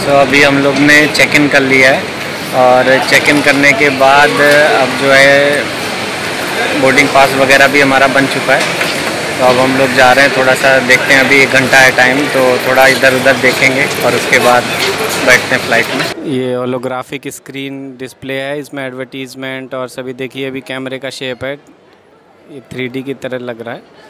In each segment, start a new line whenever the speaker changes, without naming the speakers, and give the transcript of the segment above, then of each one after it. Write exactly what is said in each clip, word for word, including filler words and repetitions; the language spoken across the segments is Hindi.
तो अभी हम लोग ने चेक इन कर लिया है और चेक इन करने के बाद अब जो है बोर्डिंग पास वगैरह भी हमारा बन चुका है। तो अब हम लोग जा रहे हैं, थोड़ा सा देखते हैं, अभी एक घंटा है टाइम, तो थोड़ा इधर उधर देखेंगे और उसके बाद बैठते हैं फ़्लाइट में। ये होलोग्राफिक स्क्रीन डिस्प्ले है, इसमें एडवर्टीज़मेंट और सभी देखिए। अभी कैमरे का शेप है, ये थ्री डी की तरह लग रहा है।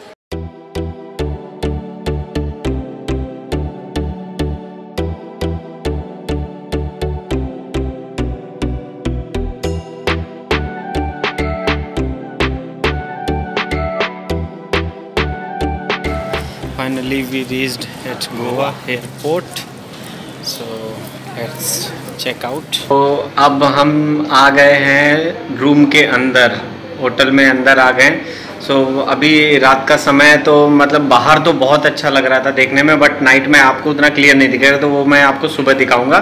Finally we reached at Goa airport, so let's check out। तो अब हम आ गए हैं रूम के अंदर, होटल में अंदर आ गए। सो so, अभी रात का समय, तो मतलब बाहर तो बहुत अच्छा लग रहा था देखने में, बट नाइट में आपको उतना क्लियर नहीं दिखेगा, तो वो मैं आपको सुबह दिखाऊंगा।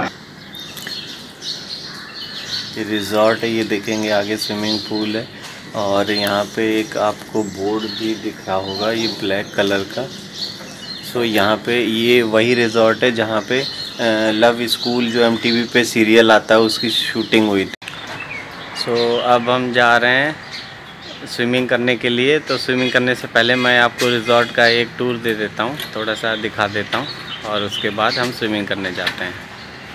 ये रिजॉर्ट है, ये देखेंगे आगे स्विमिंग पूल है और यहाँ पे एक आपको बोर्ड भी दिख रहा होगा, ये ब्लैक कलर का। सो so, यहाँ पे ये वही रिजॉर्ट है जहाँ पे लव स्कूल जो एम टी वी पे सीरियल आता है उसकी शूटिंग हुई थी। सो so, अब हम जा रहे हैं स्विमिंग करने के लिए। तो स्विमिंग करने से पहले मैं आपको रिजॉर्ट का एक टूर दे देता हूँ, थोड़ा सा दिखा देता हूँ और उसके बाद हम स्विमिंग करने जाते हैं।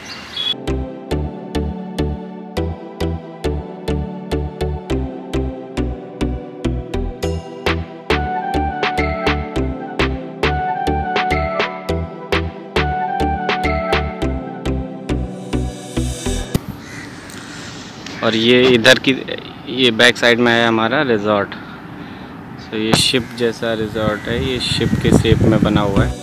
और ये इधर की ये बैक साइड में है हमारा रिजॉर्ट। तो ये शिप जैसा रिजॉर्ट है, ये शिप के शेप में बना हुआ है।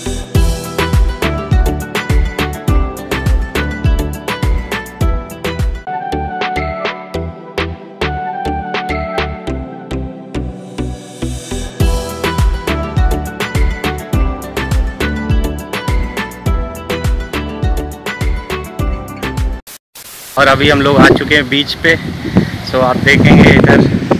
और अभी हम लोग आ चुके हैं बीच पे। सो आप देखेंगे इधर,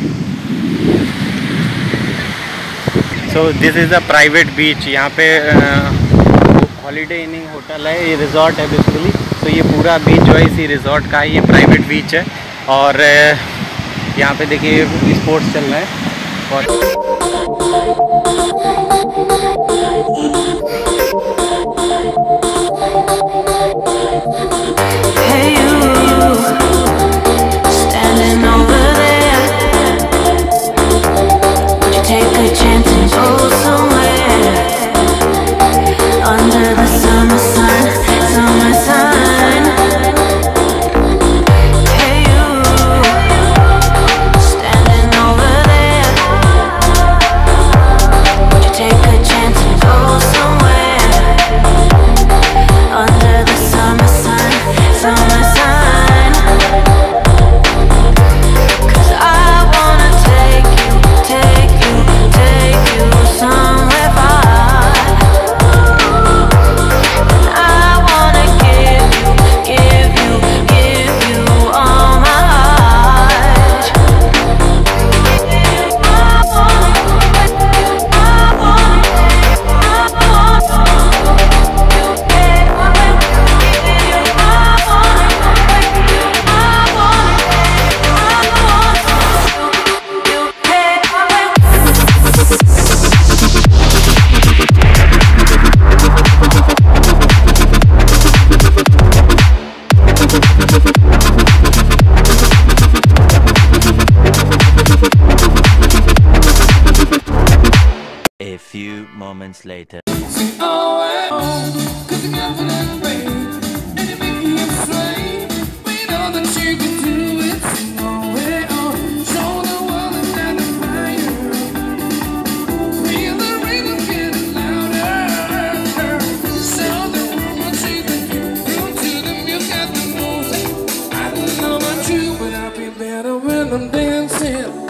so this is a private beach. यहाँ पे हॉलीडे इनिंग होटल है, ये रिजॉर्ट है बेसिकली। तो ये पूरा बीच जो है इसी रिजॉर्ट का है, ये प्राइवेट बीच है। और यहाँ पे देखिए स्पोर्ट्स चल रहा है। और
moments later.
I'm dancing.